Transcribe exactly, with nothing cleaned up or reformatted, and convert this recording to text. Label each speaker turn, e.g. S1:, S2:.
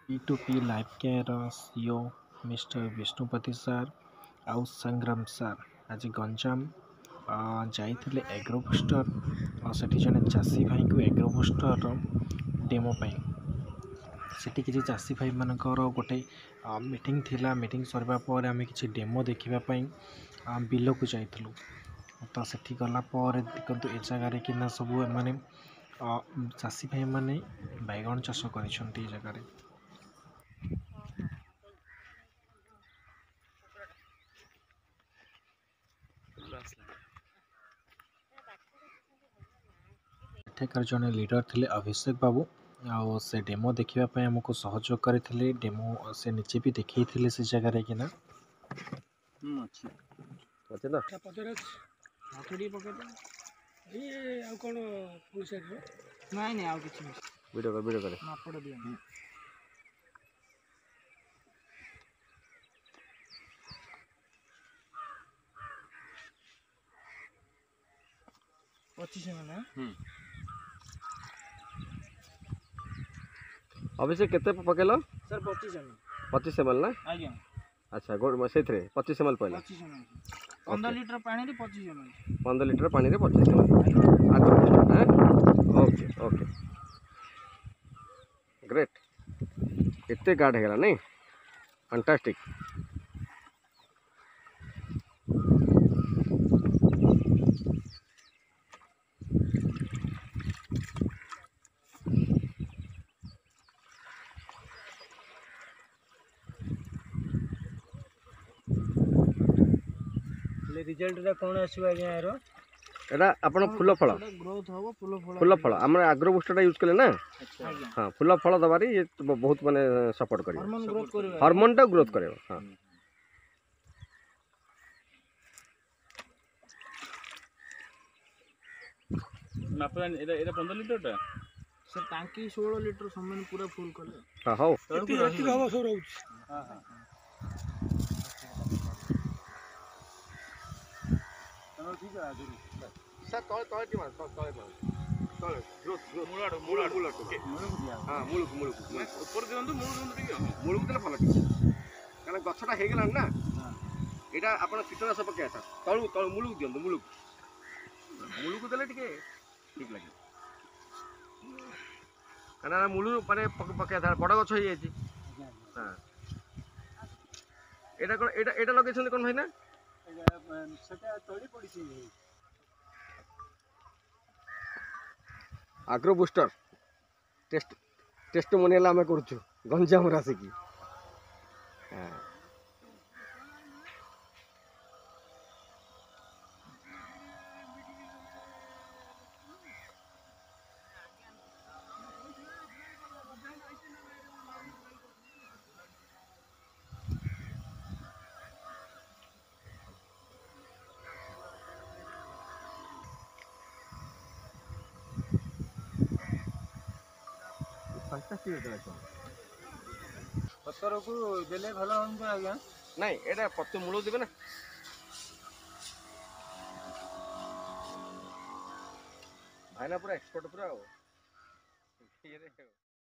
S1: P two P life care CO mister Vishnupati sir आउ संग्राम सार आज गंजाम जाइए एग्रोबुस्टर से जड़े चाषी भाई को एग्रोबुस्टर डेमो सेठी किसी चाषी भाई मानकर गोटे मीटिंग थिला मीटिंग सरवा पर आम कि डेमो देखापी बिल को जाइलु तो सेठी गलापर देखते ए जगार कि सब मैंने चाषी भाई मैंने बैगण चाष कर जगार एठाकार जड़े लीडर थे अभिषेक बाबू आउ से डेमो देखापी आमको सहयोग करते डेमो से निजे भी देखते से जगार कि
S2: अभिषेक केते पकेल
S3: सर पच्चीस एम
S2: पच्चीस एम एल ना
S3: आज्ञा
S2: अच्छा गोड़ से पच्चीस एम एल पहले
S3: पच्चीस एम पंद्रह लीटर पानी रे पच्चीस एम
S2: पंद्रह लीटर पानी रे पच्चीस एम एल आग्रो ओके ओके ग्रेट एते गार्ड है नहीं फैंटास्टिक
S3: रिजल्ट रे कोन आसीबा आज्ञा यार
S2: एटा आपण फूल फल
S3: ग्रोथ हो फूल फल
S2: फूल फल आम आग्रो बुस्टर यूज कले ना
S3: आज्ञा
S2: हाँ फूल फल दबारी ये बहुत माने सपोर्ट करियो
S3: हार्मोन ग्रोथ करबा
S2: हार्मोन टा ग्रोथ करियो हाँ
S4: मापन एटा एटा पंद्रह लीटर टा
S3: सर टांकी सोलह लीटर समान पूरा फुल करे
S2: हाँ हो
S3: एती एती हवा सब रहउछ हां हां चलो ठीक है आगे
S2: सर तळे तळे टी मार तळे तळे ग्रोथ ग्रोथ
S4: मुळाड मुळाड
S2: मुळाड ओके हां मुळुक मुळुक
S4: ऊपर दियंतु मुळु दियंतु टिके
S2: मुळुक देले भल टिके कारण गछटा हे गेलान ना एटा आपण कीटनाश पके था तळु तळ मुळुक दियंतु मुळुक मुळुक देले टिके ठीक लागे कारण मुळु माने पके था बड़ गछ हे जायछि हां एटा कोन एटा एटा लगे छन कोन भाई ना
S3: सेटा तळी पड़ी छी
S2: आग्रो बूस्टर टेस्ट टेस्ट मोनियल आम करुचु गंजाम आसिकी
S3: पत्तर को देले भलो हम आज्ञा
S2: नहीं एटा पत्ते मूल देबे ना भाईना पूरा एक्सपर्ट पूरा